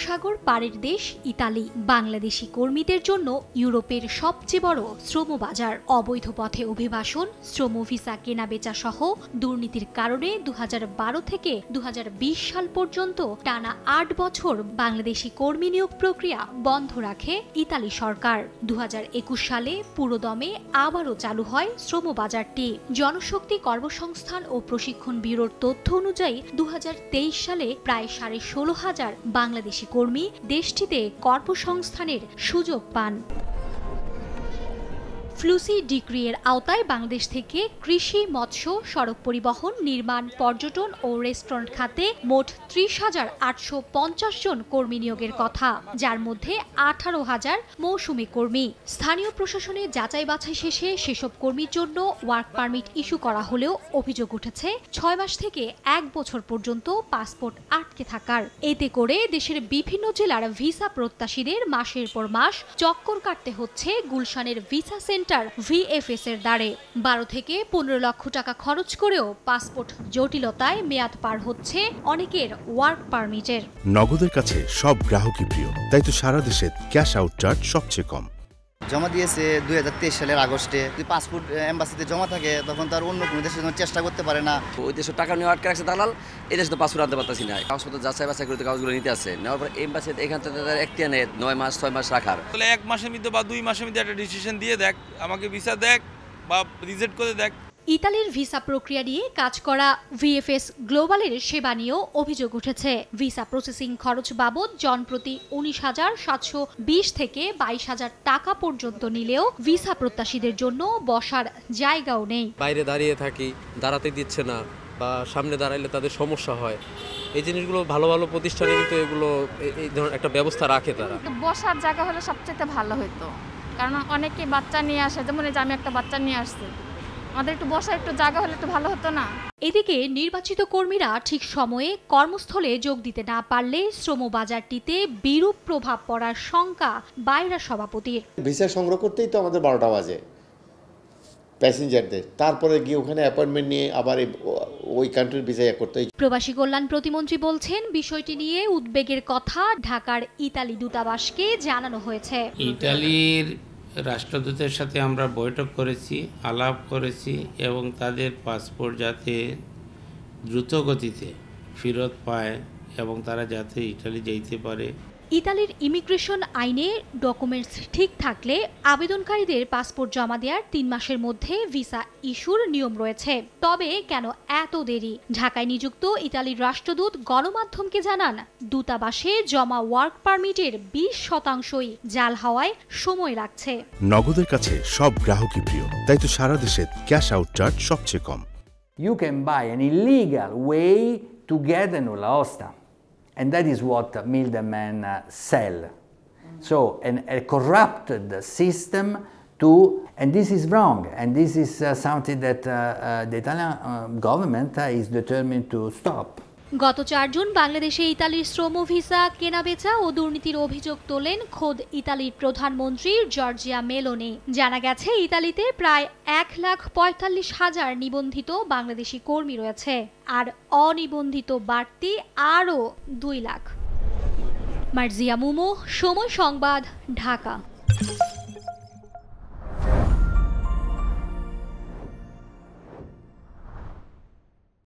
সাগর পাড়ের দেশ ইতালি বাংলাদেশি কর্মীদের জন্য ইউরোপের সবচেয়ে বড় শ্রম বাজার। অবৈধ পথে অভিবাসন, শ্রম ভিসা কেনাবেচা সহ দুর্নীতির কারণে 2012 থেকে 2020 সাল পর্যন্ত টানা 8 বছর বাংলাদেশি কর্মী নিয়োগ প্রক্রিয়া বন্ধ রাখে ইতালি সরকার। 2021 সালে পুরোদমে আবারও চালু হয় শ্রম বাজারটি। জনশক্তি কর্মসংস্থান ও প্রশিক্ষণ ব্যুরোর তথ্য অনুযায়ী 2023 সালে প্রায় 16,500 বাংলাদেশি কর্মী দেশটিতে কর্মসংস্থানের সুযোগ পান। ফ্লুসি ডিক্রি এর আওতায় বাংলাদেশ থেকে কৃষি, মৎস্য, সড়ক পরিবহন, নির্মাণ, পর্যটন ও রেস্টুরেন্ট খাতে মোট 30,850 জন কর্মী নিয়োগের কথা, যার মধ্যে 18,000 মৌসুমী কর্মী। স্থানীয় প্রশাসনে যাচাই বাছাই শেষে সেসব কর্মীর জন্য ওয়ার্ক পারমিট ইস্যু করা হলেও অভিযোগ উঠেছে 6 মাস থেকে 1 বছর পর্যন্ত পাসপোর্ট আটকে থাকার। এতে করে দেশের বিভিন্ন জেলার ভিসা প্রত্যাশীদের মাসের পর মাস চক্কর কাটতে হচ্ছে গুলশানের ভিসা সেন্টার VFS এর দ্বারে। 12 থেকে 15 লক্ষ টাকা খরচ করেও পাসপোর্ট জটিলতায় মেয়াদ পার হচ্ছে অনেকের ওয়ার্ক পারমিটের। নগদের কাছে সব গ্রাহকই প্রিয়, তাই তো সারা দেশে ক্যাশ আউট চার্জ সবচেয়ে কম। জমা দিয়েছে 2023 সালের আগস্টে। যদি পাসপোর্ট এম্বাসিতে জমা থাকে তখন তার অন্য কোনো দেশের জন্য চেষ্টা করতে পারে না। ওই দেশে টাকা নিয়ে আটকে রাখছে দালাল, এই দেশে তো পাসপোর্ট আনতে পারতেছি না। কাগজপত্র যাচাই বাছাই করে কাগজগুলো নিতে আসে, নেওয়ার পর এম্বাসিতে এখান থেকে তাদের একটিয়া নেয় 9 মাস 6 মাস রাখার। তাহলে 1 মাসের মধ্যে বা 2 মাসের মধ্যে একটা ডিসিশন দিয়ে দেখ, আমাকে ভিসা দেখ বা রিজেক্ট করে দেখ। ইতালির ভিসা প্রক্রিয়া নিয়ে কাজ করা VFS গ্লোবালের সেবা নিয়েও অভিযোগ উঠেছে। ভিসা প্রসেসিং খরচ বাবদ জনপ্রতি 19,720 থেকে 22,000 টাকা পর্যন্ত নিলেও ভিসা প্রত্যাশীদের জন্য বসার জায়গাও নেই। বাইরে দাঁড়িয়ে থাকি, দাঁড়াতে দিচ্ছে না, বা সামনে দাঁড়াইলে তাদের সমস্যা হয়। এই জিনিসগুলো ভালো ভালো প্রতিষ্ঠানে কিন্তু এগুলো এই ধরনের একটা ব্যবস্থা রাখে তারা। বসার জায়গা হলে সবচেয়ে ভালো হতো, কারণ অনেকে বাচ্চা নিয়ে আসে, যেমন এই যে আমি একটা বাচ্চা নিয়ে আসছি, আমাদের একটু বসার একটু জায়গা হলে একটু ভালো হতো না। এদিকে নির্বাচিত কর্মীরা ঠিক সময়ে কর্মস্থলে যোগ দিতে না পারলে শ্রম বাজারটিতে বিরূপ প্রভাব পড়ার শঙ্কা বাইরা সভাপতির। ভিসা সংগ্রহ করতেই তো আমাদের 12টা বাজে প্যাসেঞ্জারদের, তারপরে গিয়ে ওখানে অ্যাপয়েন্টমেন্ট নিয়ে আবার ওই কান্ট্রির ভিসা করতে। প্রবাসী কল্যাণ প্রতিমন্ত্রী বলছেন, বিষয়টি নিয়ে উদ্বেগের কথা ঢাকার ইতালি দূতাবাসকে জানানো হয়েছে। ইতালির রাষ্ট্রদূতের সাথে আমরা বৈঠক করেছি, আলাপ করেছি এবং তাদের পাসপোর্ট যাতে দ্রুত গতিতে ফেরত পায় এবং তারা যাতে ইতালি যেতে পারে। ইতালির ইমিগ্রেশন আইনে ডকুমেন্টস ঠিক থাকলে আবেদনকারীদের পাসপোর্ট জমা দেওয়ার 3 মাসের মধ্যে ভিসা ইস্যুর নিয়ম রয়েছে। তবে কেন এত দেরি? ঢাকায় নিযুক্ত ইতালির রাষ্ট্রদূত গণমাধ্যমকে জানান, দূতাবাসে জমা ওয়ার্ক পারমিটের 20%ই জাল হওয়ায় সময় লাগছে। নগদের কাছে সব গ্রাহকই প্রিয়, তাই তো সারা দেশে ক্যাশ আউট চার্জ সবচেয়ে কম। You can buy an illegal way to get a nulla osta. And that is what middlemen sell. So a corrupted system and this is wrong, and this is something that the Italian government is determined to stop. গত 4 June বাংলাদেশে ইতালির শ্রম visa কেনাবেচা ও দুর্নীতির অভিযোগ তোলেন খোদ ইতালির প্রধানমন্ত্রী জর্জিয়া মেলোনি। জানা গেছে, ইতালিতে প্রায় 1,45,000 নিবন্ধিত বাংলাদেশি কর্মী রয়েছে, আর অনিবন্ধিত বাড়তি আরও 2 লাখ। মার্জিয়া মুমো, সময় সংবাদ, ঢাকা।